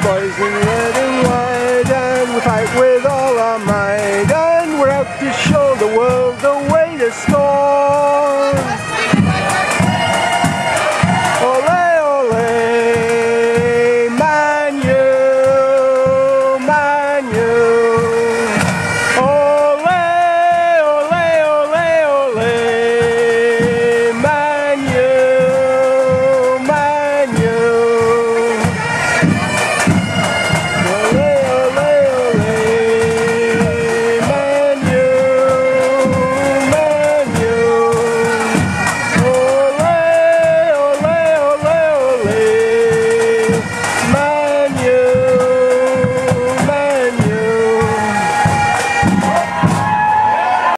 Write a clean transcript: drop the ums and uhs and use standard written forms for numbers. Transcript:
boys in red and white, and we fight with all our might, and we're out to show the world the way to score.